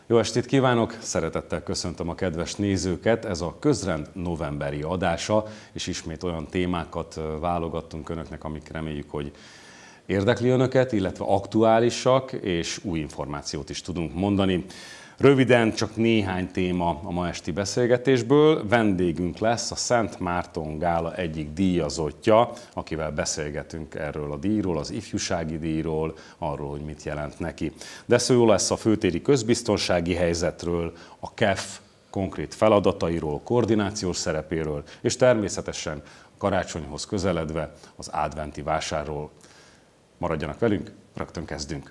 Jó estét kívánok! Szeretettel köszöntöm a kedves nézőket. Ez a Közrend novemberi adása, és ismét olyan témákat válogattunk önöknek, amik reméljük, hogy érdekli önöket, illetve aktuálisak, és új információt is tudunk mondani. Röviden csak néhány téma a ma esti beszélgetésből. Vendégünk lesz a Szent Márton Gála egyik díjazottja, akivel beszélgetünk erről a díjról, az ifjúsági díjról, arról, hogy mit jelent neki. De szó lesz a főtéri közbiztonsági helyzetről, a KEF konkrét feladatairól, koordinációs szerepéről, és természetesen karácsonyhoz közeledve az adventi vásárról. Maradjanak velünk, rögtön kezdünk!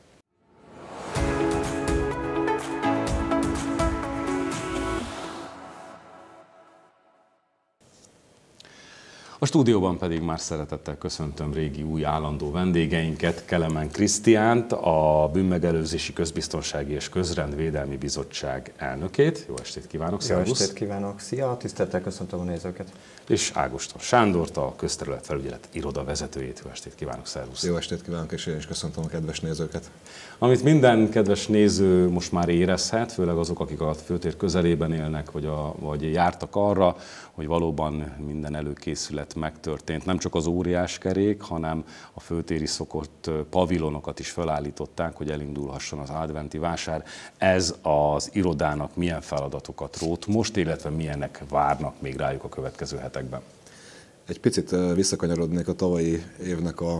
A stúdióban pedig már szeretettel köszöntöm régi új állandó vendégeinket, Kelemen Krisztiánt, a Bűnmegelőzési, Közbiztonsági és Közrendvédelmi Bizottság elnökét. Jó estét kívánok, szervusz! Jó estét kívánok, szia! Tisztelettel köszöntöm a nézőket! És Ágoston Sándort, a Közterületfelügyelet iroda vezetőjét. Jó estét kívánok, szervusz! Jó estét kívánok, és én is köszöntöm a kedves nézőket! Amit minden kedves néző most már érezhet, főleg azok, akik a főtér közelében élnek, vagy jártak arra, hogy valóban minden előkészület megtörtént. Nem csak az óriáskerék, hanem a főtéri szokott pavilonokat is felállították, hogy elindulhasson az adventi vásár. Ez az irodának milyen feladatokat rót most, illetve milyenek várnak még rájuk a következő hetekben? Egy picit visszakanyarodnék a tavalyi évnek a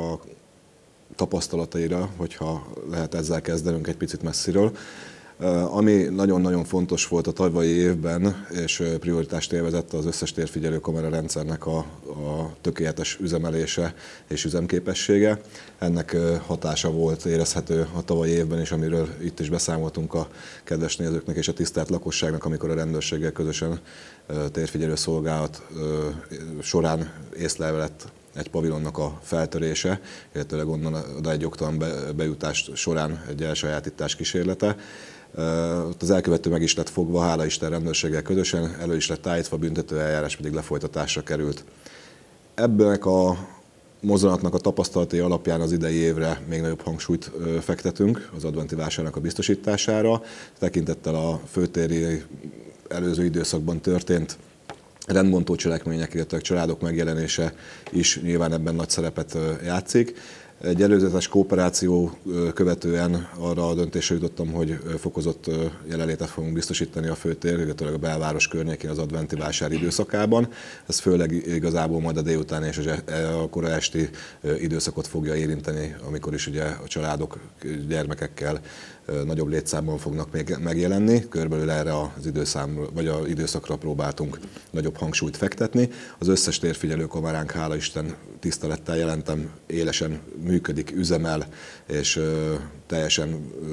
tapasztalataira, hogyha lehet ezzel kezdenünk egy picit messziről. Ami nagyon-nagyon fontos volt a tavalyi évben, és prioritást élvezett az összes térfigyelő kamera rendszernek a tökéletes üzemelése és üzemképessége. Ennek hatása volt érezhető a tavalyi évben is, amiről itt is beszámoltunk a kedves nézőknek és a tisztelt lakosságnak, amikor a rendőrséggel közösen térfigyelő szolgálat során észlelve lett egy pavilonnak a feltörése, illetőleg onnan oda egy jogtalan bejutás során egy elsajátítás kísérlete. Az elkövető meg is lett fogva, hála Isten rendőrséggel közösen, elő is lett állítva, büntető eljárás pedig lefolytatásra került. Ebből a mozzanatnak a tapasztalatai alapján az idei évre még nagyobb hangsúlyt fektetünk az adventi vásárnak a biztosítására, tekintettel a főtéri előző időszakban történt rendbontó cselekmények, illetve családok megjelenése is nyilván ebben nagy szerepet játszik. Egy előzetes kooperáció követően arra a döntésre jutottam, hogy fokozott jelenlétet fogunk biztosítani a főtér, illetve a belváros környékén az adventi vásár időszakában. Ez főleg igazából majd a délután és a kora esti időszakot fogja érinteni, amikor is ugye a családok gyermekekkel nagyobb létszámban fognak megjelenni. Körülbelül erre az időszakra próbáltunk nagyobb hangsúlyt fektetni. Az összes térfigyelő kameránk, hála Isten, tisztelettel jelentem, élesen működik, üzemel, és teljes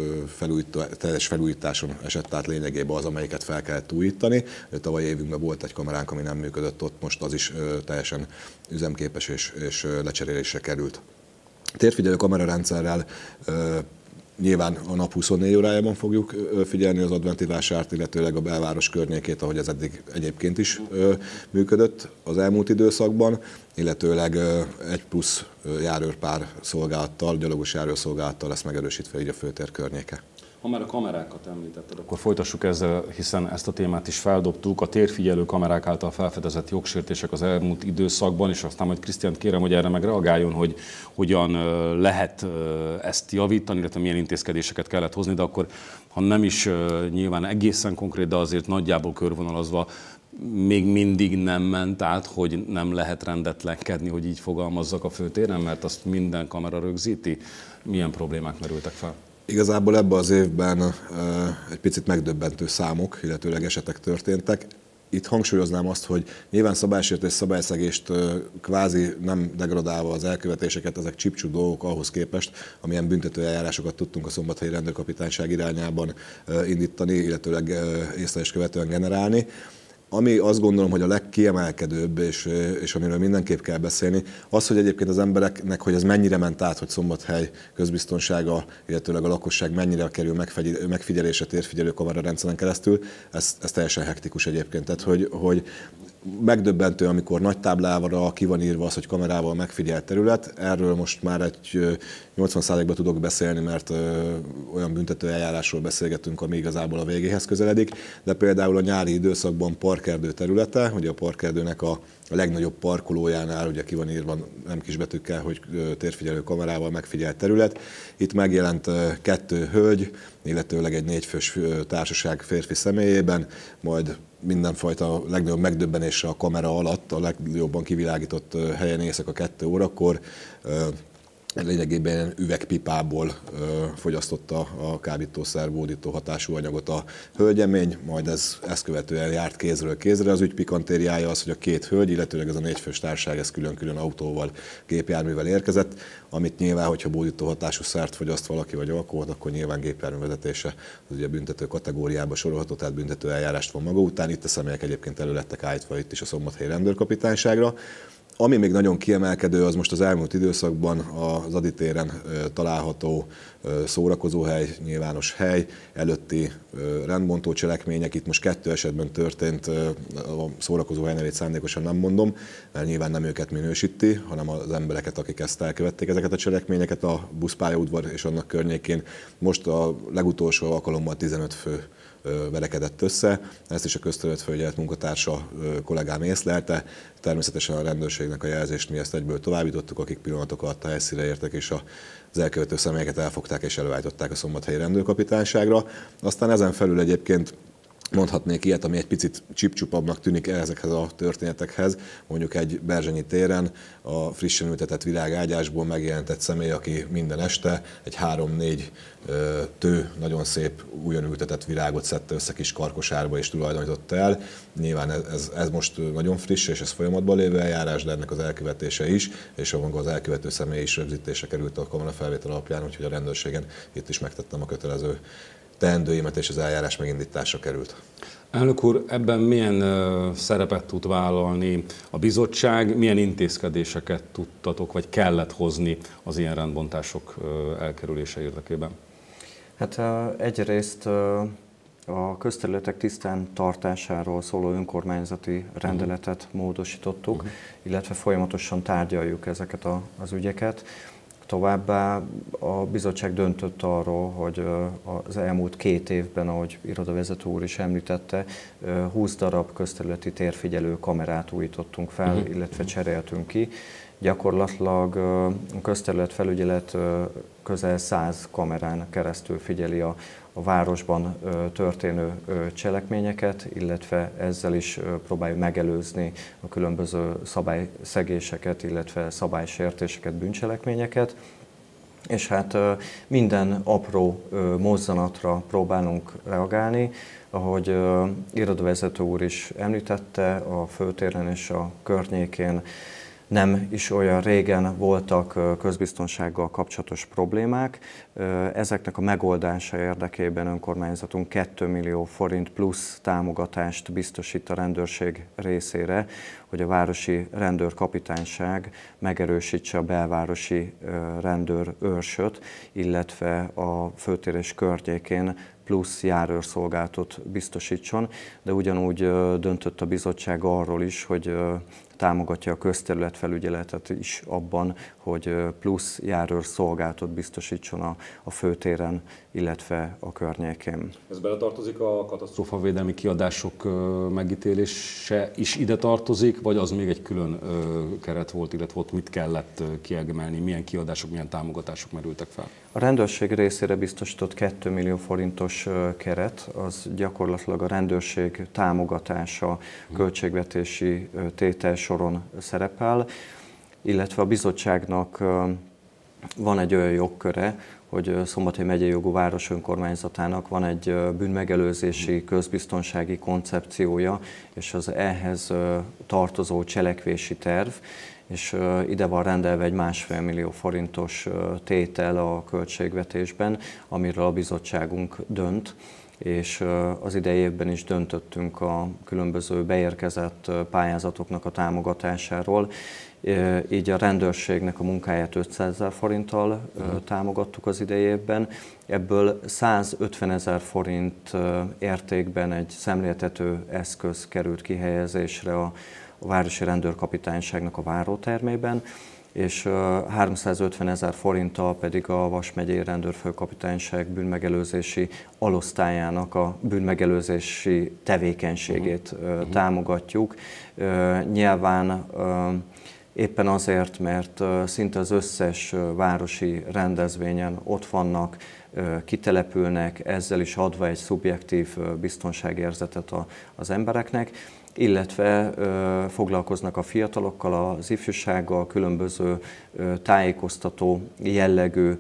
felújításon esett át lényegében az, amelyiket fel kellett újítani. Tavaly évünkben volt egy kameránk, ami nem működött ott, most az is teljesen üzemképes és lecserélésre került. Térfigyelő kamerarendszerrel nyilván a nap 24 órájában fogjuk figyelni az adventi vásárt, illetőleg a belváros környékét, ahogy ez eddig egyébként is működött az elmúlt időszakban, illetőleg egy plusz járőrpár szolgálattal, gyalogos járőrszolgálattal lesz megerősítve így a főtér környéke. Ha már a kamerákat említetted, akkor folytassuk ezzel, hiszen ezt a témát is feldobtuk. A térfigyelő kamerák által felfedezett jogsértések az elmúlt időszakban, és aztán majd Krisztiánt kérem, hogy erre meg reagáljon, hogy hogyan lehet ezt javítani, illetve milyen intézkedéseket kellett hozni, de akkor, ha nem is nyilván egészen konkrét, de azért nagyjából körvonalazva, még mindig nem ment át, hogy nem lehet rendetlenkedni, hogy így fogalmazzak a főtéren, mert azt minden kamera rögzíti. Milyen problémák merültek fel? Igazából ebben az évben egy picit megdöbbentő számok, illetőleg esetek történtek. Itt hangsúlyoznám azt, hogy nyilván szabálysértés, szabályszegést kvázi nem degradálva az elkövetéseket, ezek csipcsú dolgok ahhoz képest, amilyen büntető eljárásokat tudtunk a Szombathelyi Rendőrkapitányság irányában indítani, illetőleg észlelést követően generálni. Ami azt gondolom, hogy a legkiemelkedőbb, és amiről mindenképp kell beszélni, az, hogy egyébként az embereknek, hogy ez mennyire ment át, hogy Szombathely közbiztonsága, illetőleg a lakosság mennyire kerül megfigyelésre térfigyelő kamerarendszeren keresztül, ez teljesen hektikus egyébként. Tehát, hogy megdöbbentő, amikor nagy táblára ki van írva az, hogy kamerával megfigyelt terület. Erről most már egy 80%-ban tudok beszélni, mert olyan büntető eljárásról beszélgetünk, ami igazából a végéhez közeledik, de például a nyári időszakban parkerdő területe, ugye a parkerdőnek a legnagyobb parkolójánál ugye ki van írva nem kisbetűkkel, hogy térfigyelő kamerával megfigyelt terület. Itt megjelent 2 hölgy, illetőleg egy 4 fős társaság férfi személyében, majd mindenfajta legnagyobb megdöbbenésre a kamera alatt, a legjobban kivilágított helyen éjszaka 2 órakor lényegében üvegpipából fogyasztotta a kábítószer bódító hatású anyagot a hölgyemény, majd ezt követően járt kézről kézre. Az ügy pikantériája az, hogy a 2 hölgy, illetőleg ez a 4 fős társaság, ez külön-külön autóval, gépjárművel érkezett, amit nyilván, hogyha bódító hatású szert fogyaszt valaki vagy alkoholt, akkor nyilván gépjárművezetése az ugye büntető kategóriába sorolható, tehát büntető eljárást von maga után. Itt a személyek egyébként elő lettek állítva itt is a Szombathelyi Rendőrkapitányságra. Ami még nagyon kiemelkedő, az most az elmúlt időszakban az Ady téren található szórakozóhely, nyilvános hely előtti rendbontó cselekmények. Itt most 2 esetben történt, a szórakozóhely nevét szándékosan nem mondom, mert nyilván nem őket minősíti, hanem az embereket, akik ezt elkövették, ezeket a cselekményeket a buszpályaudvar és annak környékén. Most a legutolsó alkalommal 15 fő verekedett össze, ezt is a közterületfelügyelet munkatársa kollégám észlelte. Természetesen a rendőrségnek a jelzést mi ezt egyből továbbítottuk, akik pillanatok alatt a helyszínre értek, és az elkövető személyeket elfogták és előállították a Szombathelyi Rendőrkapitányságra. Aztán ezen felül egyébként mondhatnék ilyet, ami egy picit csipcsupabbnak tűnik ezekhez a történetekhez. Mondjuk egy Berzsenyi téren a frissen ültetett virágágyásból megjelent egy személy, aki minden este egy 3-4 nagyon szép újon ültetett virágot szedte össze kis karkosárba és tulajdonította el. Nyilván ez most nagyon friss és ez folyamatban lévő eljárás, de ennek az elkövetése is, és az elkövető személy is rögzítésre került a kamerafelvétel alapján, úgyhogy a rendőrségen itt is megtettem a kötelező teendőimet, és az eljárás megindításra került. Elnök úr, ebben milyen szerepet tud vállalni a bizottság, milyen intézkedéseket tudtatok, vagy kellett hozni az ilyen rendbontások elkerülése érdekében? Hát egyrészt a közterületek tisztán tartásáról szóló önkormányzati rendeletet módosítottuk, illetve folyamatosan tárgyaljuk ezeket az ügyeket. Továbbá a bizottság döntött arról, hogy az elmúlt 2 évben, ahogy irodavezető úr is említette, 20 darab közterületi térfigyelő kamerát újítottunk fel, illetve cseréltünk ki. Gyakorlatilag a közterületfelügyelet közel 100 kamerán keresztül figyeli a városban történő cselekményeket, illetve ezzel is próbáljuk megelőzni a különböző szabályszegéseket, illetve szabálysértéseket, bűncselekményeket. És hát minden apró mozzanatra próbálunk reagálni. Ahogy irodavezető úr is említette, a főtéren és a környékén nem is olyan régen voltak közbiztonsággal kapcsolatos problémák. Ezeknek a megoldása érdekében önkormányzatunk 2 millió forint plusz támogatást biztosít a rendőrség részére, hogy a városi rendőrkapitányság megerősítse a belvárosi rendőrőrsöt, illetve a főtér és környékén plusz járőrszolgálatot biztosítson, de ugyanúgy döntött a bizottság arról is, hogy támogatja a közterületfelügyeletet is abban, hogy plusz járőrszolgálatot biztosítson a főtéren, illetve a környékén. Ez beletartozik, a katasztrófavédelmi kiadások megítélése is ide tartozik, vagy az még egy külön keret volt, illetve ott mit kellett kiemelni, milyen kiadások, milyen támogatások merültek fel? A rendőrség részére biztosított 2 millió forintos keret, az gyakorlatilag a rendőrség támogatása költségvetési tételsoron szerepel, illetve a bizottságnak van egy olyan jogköre, hogy Szombathely megyei jogú város önkormányzatának van egy bűnmegelőzési közbiztonsági koncepciója, és az ehhez tartozó cselekvési terv, és ide van rendelve egy 1,5 millió forintos tétel a költségvetésben, amiről a bizottságunk dönt. és az idei évben is döntöttünk a különböző beérkezett pályázatoknak a támogatásáról. Így a rendőrségnek a munkáját 500 000 forinttal támogattuk az idei évben. Ebből 150 000 forint értékben egy szemléltető eszköz került kihelyezésre a városi rendőrkapitányságnak a várótermében, és 350 000 forinttal pedig a Vas megyei rendőrfőkapitányság bűnmegelőzési alosztályának a bűnmegelőzési tevékenységét támogatjuk. Nyilván éppen azért, mert szinte az összes városi rendezvényen ott vannak, kitelepülnek, ezzel is adva egy szubjektív biztonságérzetet az embereknek, illetve foglalkoznak a fiatalokkal, az ifjúsággal, különböző tájékoztató jellegű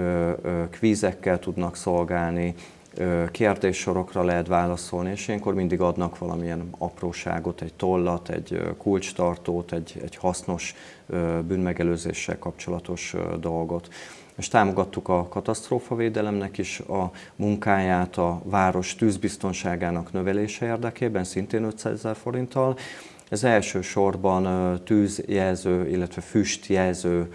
kvízekkel tudnak szolgálni, kérdéssorokra lehet válaszolni, és ilyenkor mindig adnak valamilyen apróságot, egy tollat, egy kulcstartót, egy hasznos bűnmegelőzéssel kapcsolatos dolgot. És támogattuk a katasztrófavédelemnek is a munkáját a város tűzbiztonságának növelése érdekében, szintén 500 000 forinttal. Ez elsősorban tűzjelző, illetve füstjelző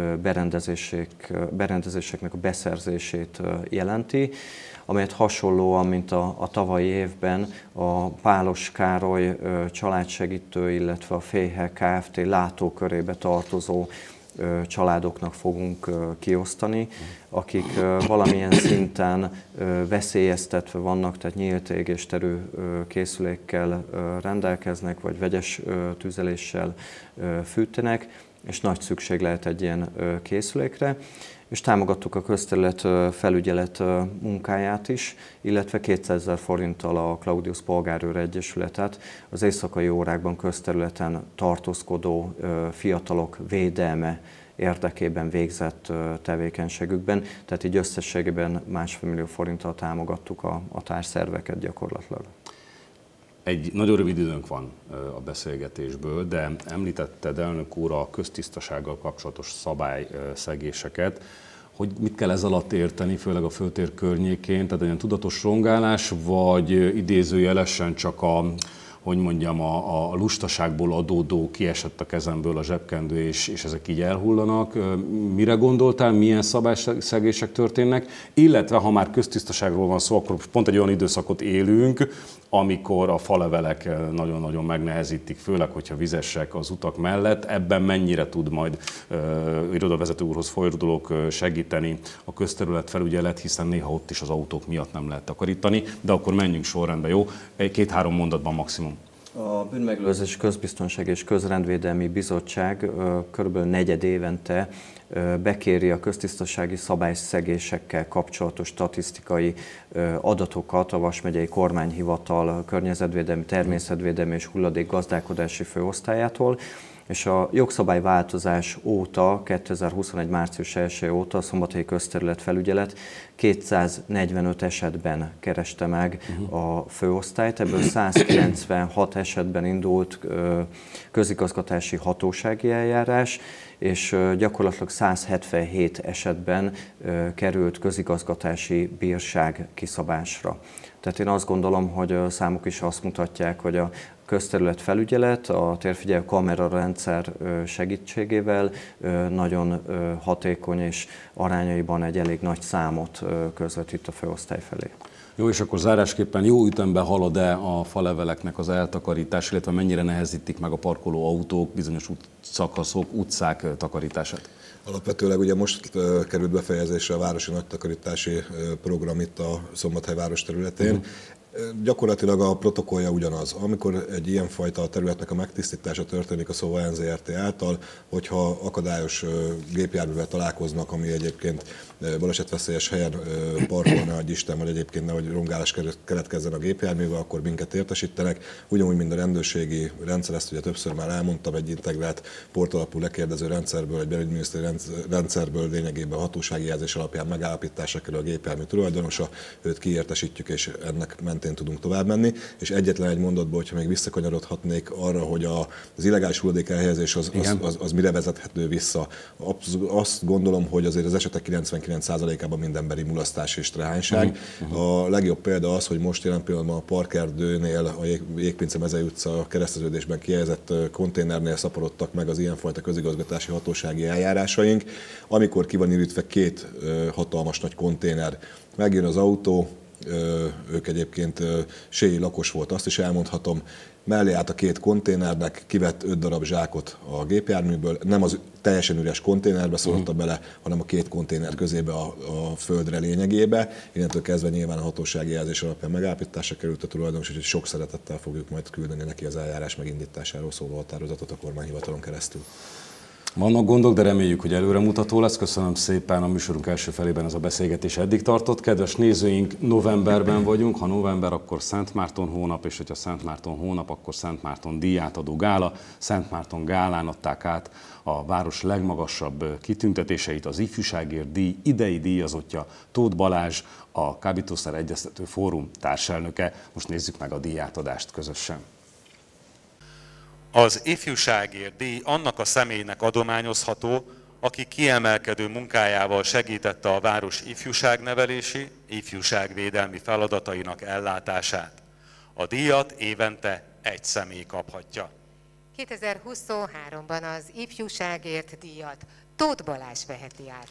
berendezéseknek a beszerzését jelenti, amelyet hasonlóan, mint a tavalyi évben a Pálos Károly családsegítő, illetve a Féhe Kft. Látókörébe tartozó családoknak fogunk kiosztani, akik valamilyen szinten veszélyeztetve vannak, tehát nyílt égésterű készülékkel rendelkeznek, vagy vegyes tüzeléssel fűtenek, és nagy szükség lehet egy ilyen készülékre. És támogattuk a közterület felügyelet munkáját is, illetve 200 000 forinttal a Claudius Polgárőr Egyesületet az éjszakai órákban közterületen tartózkodó fiatalok védelme érdekében végzett tevékenységükben, tehát így összességében 1,5 millió forinttal támogattuk a társszerveket gyakorlatilag. Egy nagyon rövid időnk van a beszélgetésből, de említetted, elnök úr, a köztisztasággal kapcsolatos szabályszegéseket. Hogy mit kell ez alatt érteni, főleg a főtér környékén? Tehát olyan tudatos rongálás, vagy idézőjelesen csak a lustaságból adódó kiesett a kezemből a zsebkendő, és ezek így elhullanak. Mire gondoltál, milyen szabályszegések történnek? Illetve, ha már köztisztaságról van szó, akkor pont egy olyan időszakot élünk, amikor a falevelek nagyon-nagyon megnehezítik, főleg, hogyha vizesek az utak mellett. Ebben mennyire tud majd irodavezető úrhoz fordulók segíteni a közterület felügyelet, hiszen néha ott is az autók miatt nem lehet takarítani, de akkor menjünk sorrendbe, jó? 2-3 mondatban maximum. A Bűnmegelőzés, Közbiztonság és Közrendvédelmi Bizottság kb. 4 évente bekéri a köztisztasági szabályszegésekkel kapcsolatos statisztikai adatokat a Vas megyei kormányhivatal környezetvédelmi, természetvédelmi és hulladékgazdálkodási főosztályától, és a jogszabályváltozás óta, 2021. március 1 óta a Szombathelyi Közterület Felügyelet 245 esetben kereste meg a főosztályt, ebből 196 esetben indult közigazgatási hatósági eljárás, és gyakorlatilag 177 esetben került közigazgatási bírság kiszabásra. Tehát én azt gondolom, hogy számok is azt mutatják, hogy a közterület felügyelet a térfigyelő kamerarendszer segítségével nagyon hatékony és arányaiban egy elég nagy számot közvetít a főosztály felé. Jó, és akkor zárásképpen jó ütemben halad-e a faleveleknek az eltakarítás, illetve mennyire nehezítik meg a parkoló autók, bizonyos szakaszok, utcák takarítását? Alapvetőleg ugye most került befejezésre a városi nagytakarítási program itt a Szombathely város területén. Gyakorlatilag a protokollja ugyanaz. Amikor egy ilyenfajta területnek a megtisztítása történik a SOVA NZRT által, hogyha akadályos gépjárművel találkoznak, ami egyébként balesetveszélyes helyen parkolna, hogy Isten, vagy egyébként nehogy rongálás keletkezzen a gépjárművel, akkor minket értesítenek. Ugyanúgy, mint a rendőrségi rendszer, ezt ugye többször már elmondtam, egy integrált portalapú lekérdező rendszerből, egy belügyminiszteri rendszerből lényegében hatósági jelzés alapján megállapításra kerül a gépjármű tulajdonosa, őt kiértesítjük, és ennek mentén mentén tudunk tovább menni, és egyetlen egy mondatból, hogyha még visszakanyarodhatnék arra, hogy az illegális hulladék elhelyezés az mire vezethető vissza. Azt gondolom, hogy azért az esetek 99%-ában mindenbeli mulasztás és trehányság. A legjobb példa az, hogy most jelen pillanatban a Parkerdőnél, a Jégpince Mezei utca kereszteződésben kihelyezett konténernél szaporodtak meg az ilyenfajta közigazgatási hatósági eljárásaink, amikor ki van ürítve 2 hatalmas nagy konténer. Megjön az autó, ők egyébként séi lakos volt, azt is elmondhatom, mellé állt a 2 konténernek, kivett 5 darab zsákot a gépjárműből, nem az teljesen üres konténerbe szólta bele, hanem a 2 konténer közébe a földre lényegébe. Innentől kezdve nyilván a hatósági jelzés alapján megállapításra került a tulajdonos, úgyhogy sok szeretettel fogjuk majd küldeni neki az eljárás megindításáról szóló határozatot a kormányhivatalon keresztül. Vannak gondok, de reméljük, hogy előremutató lesz. Köszönöm szépen, a műsorunk első felében ez a beszélgetés eddig tartott. Kedves nézőink, novemberben vagyunk. Ha november, akkor Szent Márton hónap, és hogyha Szent Márton hónap, akkor Szent Márton díjátadó gála. Szent Márton gálán adták át a város legmagasabb kitüntetéseit, az Ifjúságért díj idei díjazottja Tóth Balázs, a Kábítószer Egyeztető Fórum társelnöke. Most nézzük meg a díjátadást közösen. Az ifjúságért díj annak a személynek adományozható, aki kiemelkedő munkájával segítette a város ifjúságnevelési, ifjúságvédelmi feladatainak ellátását. A díjat évente egy személy kaphatja. 2023-ban az ifjúságért díjat Tóth Balázs veheti át.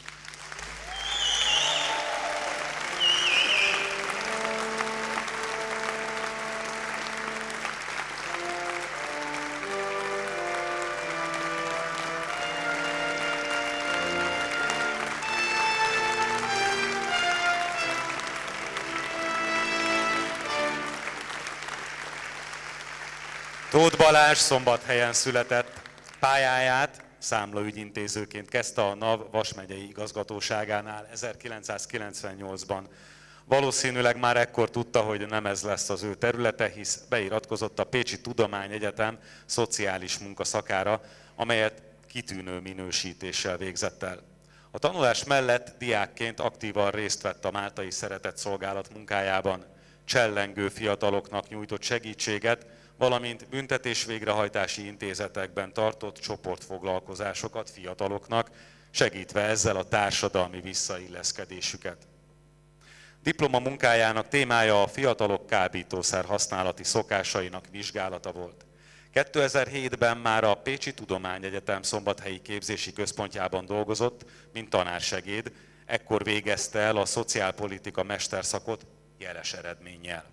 Tóth Balázs Szombathelyen született. Pályáját számlaügyintézőként kezdte a NAV Vas megyei igazgatóságánál 1998-ban. Valószínűleg már ekkor tudta, hogy nem ez lesz az ő területe, hisz beiratkozott a Pécsi Tudományegyetem szociális munkaszakára, amelyet kitűnő minősítéssel végzett el. A tanulás mellett diákként aktívan részt vett a Máltai Szeretetszolgálat munkájában, csellengő fiataloknak nyújtott segítséget, valamint büntetés-végrehajtási intézetekben tartott csoportfoglalkozásokat fiataloknak, segítve ezzel a társadalmi visszailleszkedésüket. Diplomamunkájának témája a fiatalok kábítószer használati szokásainak vizsgálata volt. 2007-ben már a Pécsi Tudományegyetem Szombathelyi Képzési Központjában dolgozott, mint tanársegéd, ekkor végezte el a szociálpolitika mesterszakot jeles eredménnyel.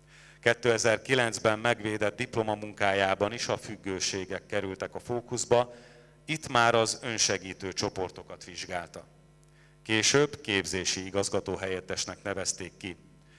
2009-ben megvédett diplomamunkájában is a függőségek kerültek a fókuszba, itt már az önsegítő csoportokat vizsgálta. Később képzési igazgatóhelyettesnek nevezték ki.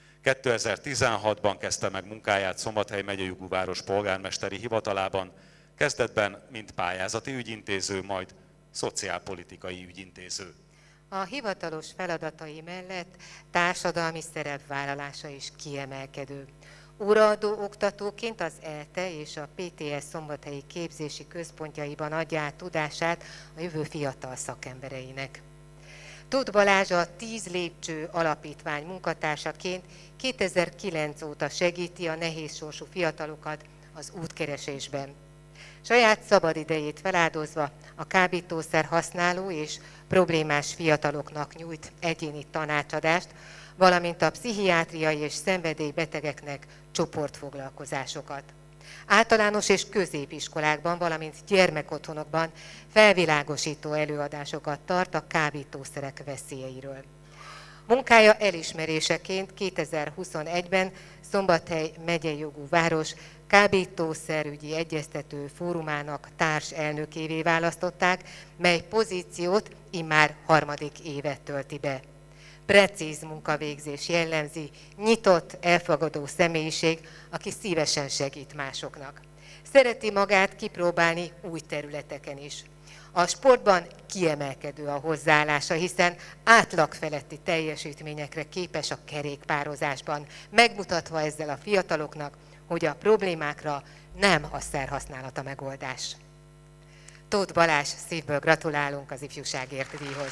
2016-ban kezdte meg munkáját Szombathely megyei jogú város polgármesteri hivatalában, kezdetben mint pályázati ügyintéző, majd szociálpolitikai ügyintéző. A hivatalos feladatai mellett társadalmi szerepvállalása is kiemelkedő. Óraadó oktatóként az ELTE és a PTS Szombathelyi Képzési Központjaiban adja át tudását a jövő fiatal szakembereinek. Tóth Balázs a 10 lépcső alapítvány munkatársaként 2009 óta segíti a nehézsorsú fiatalokat az útkeresésben. Saját szabadidejét feláldozva a kábítószer használó és problémás fiataloknak nyújt egyéni tanácsadást, valamint a pszichiátriai és szenvedélybetegeknek csoportfoglalkozásokat. Általános és középiskolákban, valamint gyermekotthonokban felvilágosító előadásokat tart a kábítószerek veszélyeiről. Munkája elismeréseként 2021-ben Szombathely megyei jogú város kábítószerügyi egyeztető fórumának társelnökévé választották, mely pozíciót immár 3. évet tölti be. Precíz munkavégzés jellemzi, nyitott, elfogadó személyiség, aki szívesen segít másoknak. Szereti magát kipróbálni új területeken is. A sportban kiemelkedő a hozzáállása, hiszen átlagfeletti teljesítményekre képes a kerékpározásban, megmutatva ezzel a fiataloknak, hogy a problémákra nem a szerhasználat a megoldás. Tóth Balázs, szívből gratulálunk az ifjúságért díjhoz.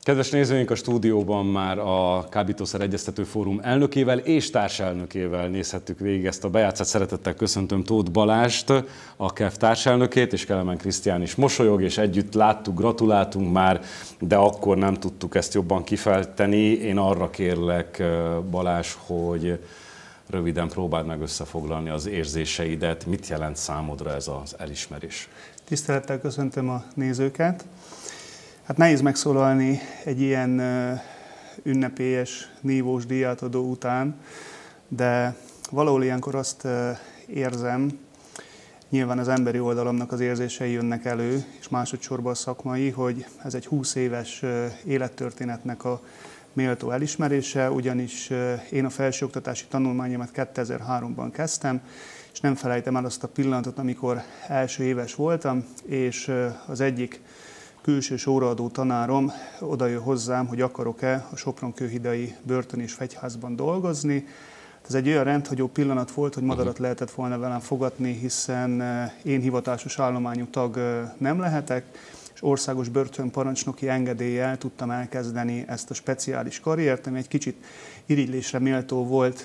Kedves nézőink, a stúdióban már a Kábítószer Egyeztető Fórum elnökével és társelnökével nézhettük végig ezt a bejátszát. Szeretettel köszöntöm Tóth Balást, a KEF társelnökét, és Kelemen Krisztián is mosolyog, és együtt láttuk, gratuláltunk már, de akkor nem tudtuk ezt jobban kifejteni. Én arra kérlek, Balázs, hogy röviden próbáld meg összefoglalni az érzéseidet. Mit jelent számodra ez az elismerés? Tisztelettel köszöntöm a nézőket. Hát nehéz megszólalni egy ilyen ünnepélyes, nívós díjátadó után, de valahol ilyenkor azt érzem, nyilván az emberi oldalamnak az érzései jönnek elő, és másodszorban a szakmai, hogy ez egy 20 éves élettörténetnek a méltó elismerése, ugyanis én a felsőoktatási tanulmányomat 2003-ban kezdtem, és nem felejtem el azt a pillanatot, amikor első éves voltam, és az egyik külsős óraadó tanárom odajön hozzám, hogy akarok-e a Sopron-kőhidai börtön és fegyházban dolgozni. Ez egy olyan rendhagyó pillanat volt, hogy madarat lehetett volna velem fogadni, hiszen én hivatásos állományú tag nem lehetek, és országos börtönparancsnoki engedéllyel tudtam elkezdeni ezt a speciális karriert, ami egy kicsit irigylésre méltó volt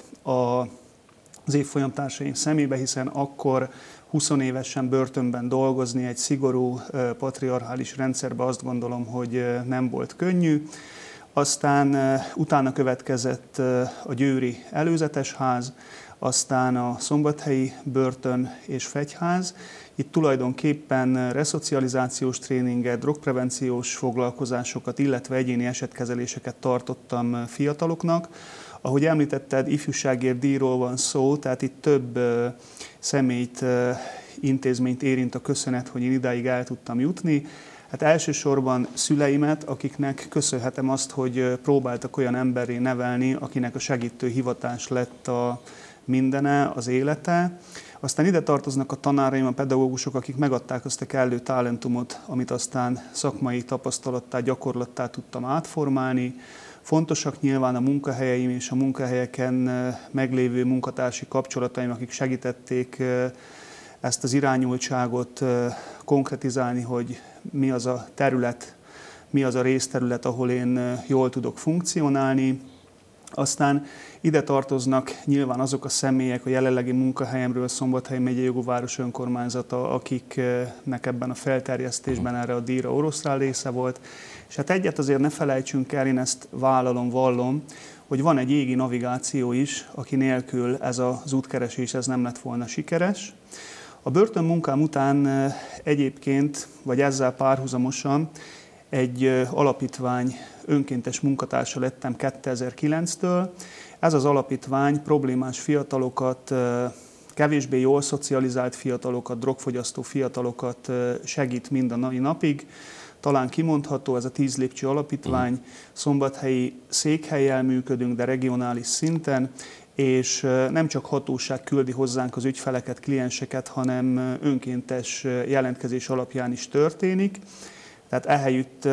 az évfolyamtársaim szemébe, hiszen akkor 20 évesen börtönben dolgozni egy szigorú patriarchális rendszerben azt gondolom, hogy nem volt könnyű. Aztán utána következett a győri előzetes ház, aztán a szombathelyi börtön és fegyház. Itt tulajdonképpen reszocializációs tréninget, drogprevenciós foglalkozásokat, illetve egyéni esetkezeléseket tartottam fiataloknak. Ahogy említetted, ifjúságért díjról van szó, tehát itt több személyt, intézményt érint a köszönet, hogy én idáig el tudtam jutni. Hát elsősorban szüleimet, akiknek köszönhetem azt, hogy próbáltak olyan emberré nevelni, akinek a segítő hivatás lett a mindene, az élete. Aztán ide tartoznak a tanáraim, a pedagógusok, akik megadták azt a kellő talentumot, amit aztán szakmai tapasztalattá, gyakorlattá tudtam átformálni. Fontosak nyilván a munkahelyeim és a munkahelyeken meglévő munkatársi kapcsolataim, akik segítették ezt az irányultságot konkretizálni, hogy mi az a terület, mi az a részterület, ahol én jól tudok funkcionálni. Aztán ide tartoznak nyilván azok a személyek, a jelenlegi munkahelyemről, Szombathely megyei jogú város önkormányzata, akiknek ebben a felterjesztésben erre a díjra oroszlán része volt. És hát egyet azért ne felejtsünk el, én ezt vállalom, vallom, hogy van egy égi navigáció is, aki nélkül ez az útkeresés ez nem lett volna sikeres. A börtönmunkám után egyébként, vagy ezzel párhuzamosan egy alapítvány önkéntes munkatársa lettem 2009-től. Ez az alapítvány problémás fiatalokat, kevésbé jól szocializált fiatalokat, drogfogyasztó fiatalokat segít mind a mai napig. Talán kimondható, ez a 10 lépcső alapítvány, szombathelyi székhellyel működünk, de regionális szinten, és nem csak hatóság küldi hozzánk az ügyfeleket, klienseket, hanem önkéntes jelentkezés alapján is történik. Tehát ehelyütt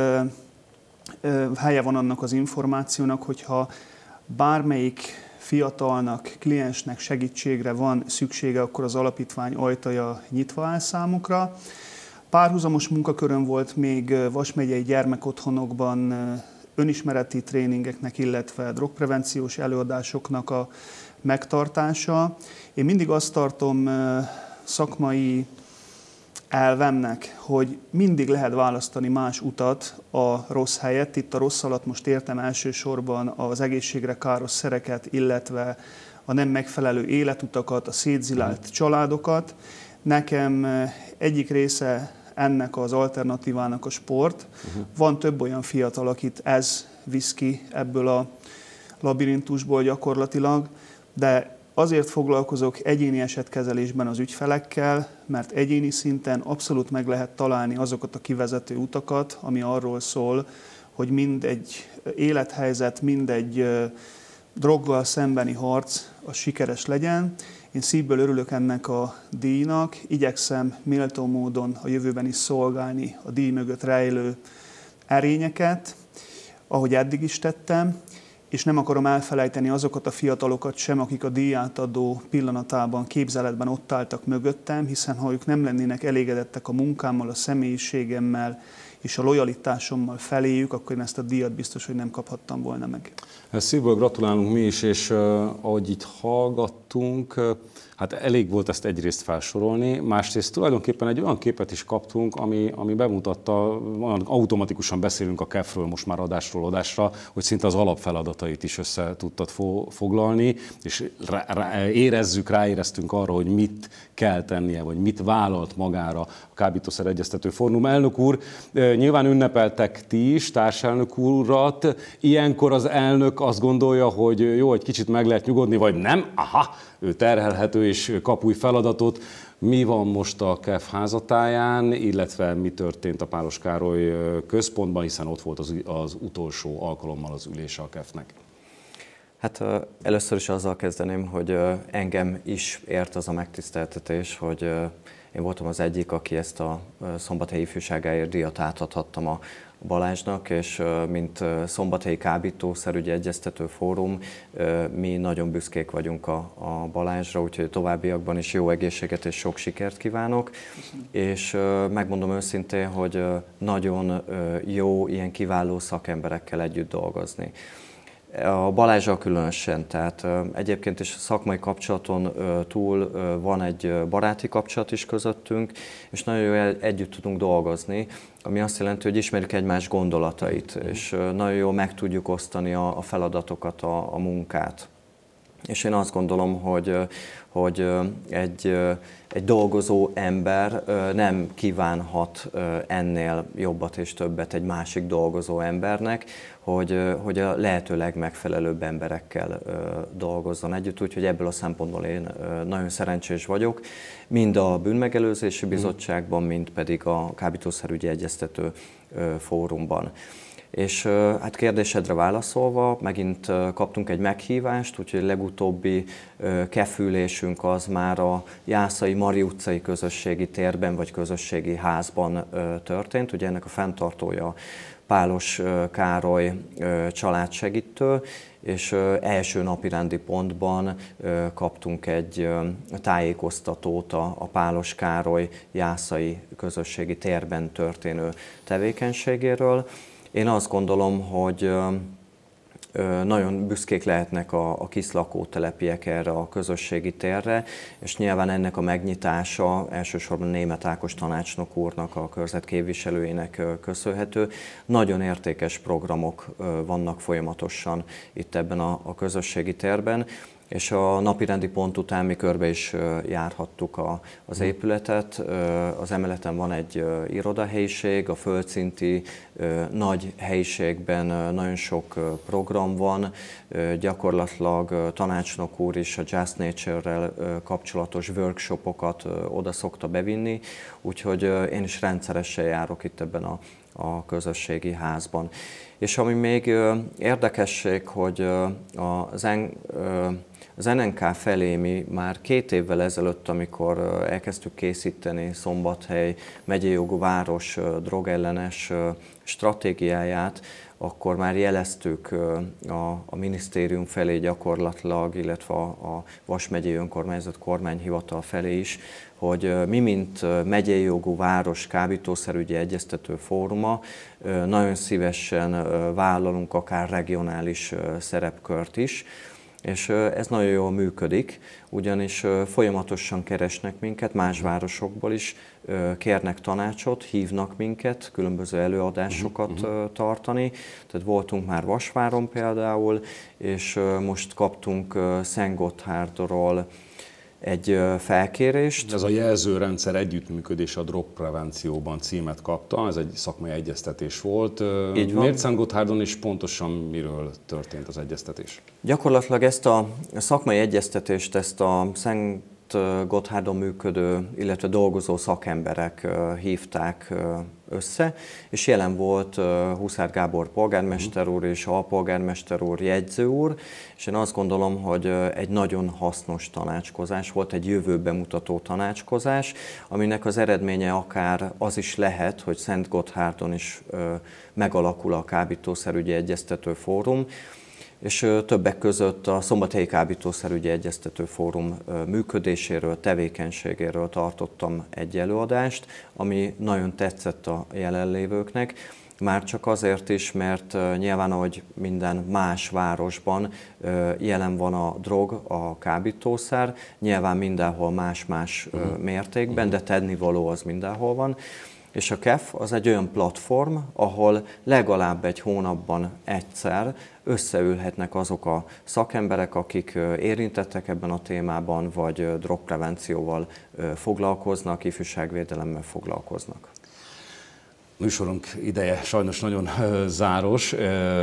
helye van annak az információnak, hogyha bármelyik fiatalnak, kliensnek segítségre van szüksége, akkor az alapítvány ajtaja nyitva áll számukra. Párhuzamos munkaköröm volt még Vas megyei gyermekotthonokban önismereti tréningeknek, illetve drogprevenciós előadásoknak a megtartása. Én mindig azt tartom szakmai elvemnek, hogy mindig lehet választani más utat a rossz helyett. Itt a rossz alatt most értem elsősorban az egészségre káros szereket, illetve a nem megfelelő életutakat, a szétzilált családokat. Nekem egyik része ennek az alternatívának a sport. Van több olyan fiatal, akit ez visz ki ebből a labirintusból gyakorlatilag, de azért foglalkozok egyéni esetkezelésben az ügyfelekkel, mert egyéni szinten abszolút meg lehet találni azokat a kivezető utakat, ami arról szól, hogy mindegy élethelyzet, mindegy droggal szembeni harc az sikeres legyen. Én szívből örülök ennek a díjnak, igyekszem méltó módon a jövőben is szolgálni a díj mögött rejlő erényeket, ahogy eddig is tettem, és nem akarom elfelejteni azokat a fiatalokat sem, akik a díjátadó pillanatában, képzeletben ott álltak mögöttem, hiszen ha ők nem lennének elégedettek a munkámmal, a személyiségemmel, és a lojalitásommal feléjük, akkor én ezt a díjat biztos, hogy nem kaphattam volna meg. Szívből gratulálunk mi is, és ahogy itt hallgattunk, hát elég volt ezt egyrészt felsorolni, másrészt tulajdonképpen egy olyan képet is kaptunk, ami bemutatta, automatikusan beszélünk a KEF-ről most már adásról adásra, hogy szinte az alapfeladatait is össze tudtad foglalni, és ráéreztünk arra, hogy mit kell tennie, vagy mit vállalt magára a Kábítószer Egyeztető Fórum. Elnök úr, nyilván ünnepeltek ti is, társelnök urat, ilyenkor az elnök azt gondolja, hogy jó, egy kicsit meg lehet nyugodni, vagy nem, ő terhelhető és kap új feladatot. Mi van most a KEF házatáján, illetve mi történt a Pálos Károly központban, hiszen ott volt az utolsó alkalommal az ülése a KEF-nek? Hát először is azzal kezdeném, hogy engem is ért az a megtiszteltetés, hogy én voltam az egyik, aki ezt a Szombathelyi ifjúságáért díjat átadhattam a Balázsnak, és mint Szombathelyi Kábítószerügyi Egyeztető Fórum, mi nagyon büszkék vagyunk a Balázsra, úgyhogy továbbiakban is jó egészséget és sok sikert kívánok. És megmondom őszintén, hogy nagyon jó ilyen kiváló szakemberekkel együtt dolgozni. A Balázsral különösen, tehát egyébként is szakmai kapcsolaton túl van egy baráti kapcsolat is közöttünk, és nagyon jól együtt tudunk dolgozni, ami azt jelenti, hogy ismerjük egymás gondolatait, és nagyon jól meg tudjuk osztani a feladatokat, a munkát. És én azt gondolom, hogy egy dolgozó ember nem kívánhat ennél jobbat és többet egy másik dolgozó embernek, hogy a lehető legmegfelelőbb emberekkel dolgozzon együtt, úgyhogy ebből a szempontból én nagyon szerencsés vagyok, mind a Bűnmegelőzési Bizottságban, mind pedig a Kábítószerügyi Egyeztető Fórumban. És hát kérdésedre válaszolva, megint kaptunk egy meghívást, úgyhogy a legutóbbi KEF-ülésünk az már a Jászai Mari utcai közösségi térben vagy közösségi házban történt. Ugye ennek a fenntartója Pálos Károly családsegítő, és első napirendi pontban kaptunk egy tájékoztatót a Pálos Károly jászai közösségi térben történő tevékenységéről. Én azt gondolom, hogy nagyon büszkék lehetnek a KISZ lakótelepiek erre a közösségi térre, és nyilván ennek a megnyitása elsősorban Németh Ákos tanácsnok úrnak, a körzet képviselőjének köszönhető. Nagyon értékes programok vannak folyamatosan itt ebben a közösségi térben, és a napirendi pont után mi körbe is járhattuk az épületet. Az emeleten van egy irodahelyiség, a földszinti nagy helyiségben nagyon sok program van, gyakorlatilag tanácsnok úr is a Just Nature-rel kapcsolatos workshopokat oda szokta bevinni, úgyhogy én is rendszeresen járok itt ebben a közösségi házban. És ami még érdekesség, hogy az NNK felé mi már 2 évvel ezelőtt, amikor elkezdtük készíteni Szombathely megyei jogú város drogellenes stratégiáját, akkor már jeleztük a minisztérium felé gyakorlatilag, illetve a Vas megyei önkormányzat kormányhivatal felé is, hogy mi, mint megyei jogú város kábítószerügyi egyeztető fóruma, nagyon szívesen vállalunk akár regionális szerepkört is, és ez nagyon jól működik, ugyanis folyamatosan keresnek minket, más városokból is kérnek tanácsot, hívnak minket különböző előadásokat tartani. Tehát voltunk már Vasváron például, és most kaptunk Szentgotthárdról egy felkérést. Ez a jelzőrendszer együttműködés a drogprevencióban címet kapta, ez egy szakmai egyeztetés volt. Miért Szentgotthárdon és pontosan miről történt az egyeztetés? Gyakorlatilag ezt a szakmai egyeztetést, ezt a Szentgotthárdon működő, illetve dolgozó szakemberek hívták össze, és jelen volt Huszár Gábor polgármester úr és alpolgármester úr, jegyző úr, és én azt gondolom, hogy egy nagyon hasznos tanácskozás volt, egy jövőbe mutató tanácskozás, aminek az eredménye akár az is lehet, hogy Szentgotthárdon is megalakul a Kábítószerügyi Egyeztető Fórum. és többek között a Szombathelyi Kábítószerügyi Egyeztető Fórum működéséről, tevékenységéről tartottam egy előadást, ami nagyon tetszett a jelenlévőknek. Már csak azért is, mert nyilván, ahogy minden más városban jelen van a drog, a kábítószer, nyilván mindenhol más-más mértékben, de tennivaló az mindenhol van. És a KEF az egy olyan platform, ahol legalább egy hónapban egyszer összeülhetnek azok a szakemberek, akik érintettek ebben a témában, vagy drogprevencióval foglalkoznak, ifjúságvédelemmel foglalkoznak. Műsorunk ideje sajnos nagyon záros.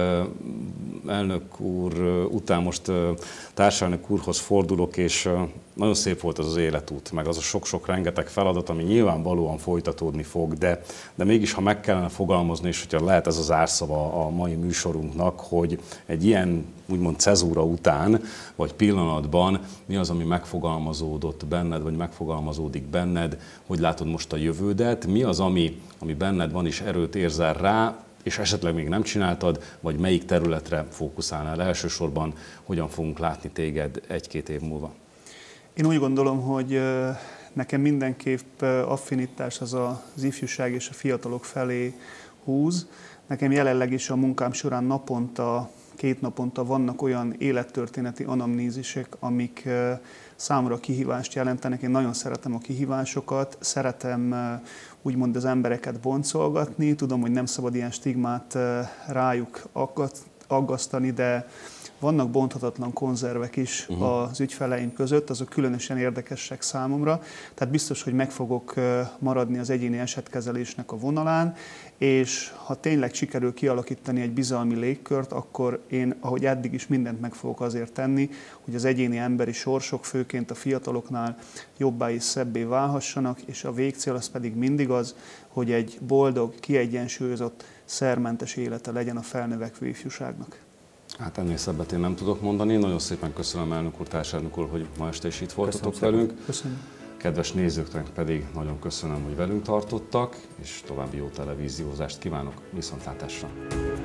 Elnök úr után most társelnök úrhoz fordulok, és nagyon szép volt az életút, meg az a sok-sok rengeteg feladat, ami nyilvánvalóan folytatódni fog, de mégis, ha meg kellene fogalmazni, és hogyha lehet ez az árszava a mai műsorunknak, hogy egy ilyen úgymond cezúra után, vagy pillanatban mi az, ami megfogalmazódott benned, vagy megfogalmazódik benned, hogy látod most a jövődet, mi az, ami benned van és erőt érzel rá, és esetleg még nem csináltad, vagy melyik területre fókuszálnál elsősorban, hogyan fogunk látni téged 1-2 év múlva? Én úgy gondolom, hogy nekem mindenképp affinitás az ifjúság és a fiatalok felé húz. Nekem jelenleg is a munkám során naponta, 2 naponta vannak olyan élettörténeti anamnézisek, amik számomra kihívást jelentenek. Én nagyon szeretem a kihívásokat, szeretem úgymond az embereket boncolgatni. Tudom, hogy nem szabad ilyen stigmát rájuk aggasztani, de vannak bonthatatlan konzervek is az ügyfeleim között, azok különösen érdekesek számomra. Tehát biztos, hogy meg fogok maradni az egyéni esetkezelésnek a vonalán, és ha tényleg sikerül kialakítani egy bizalmi légkört, akkor én, ahogy eddig is, mindent meg fogok azért tenni, hogy az egyéni emberi sorsok, főként a fiataloknál jobbá és szebbé válhassanak, és a végcél az pedig mindig az, hogy egy boldog, kiegyensúlyozott, szermentes élete legyen a felnövekvő ifjúságnak. Hát ennél szebbet én nem tudok mondani. Nagyon szépen köszönöm, elnök úr, társelnök úr, hogy ma este is itt voltatok velünk. Köszönöm. Kedves nézőknek pedig nagyon köszönöm, hogy velünk tartottak, és további jó televíziózást kívánok. Viszontlátásra!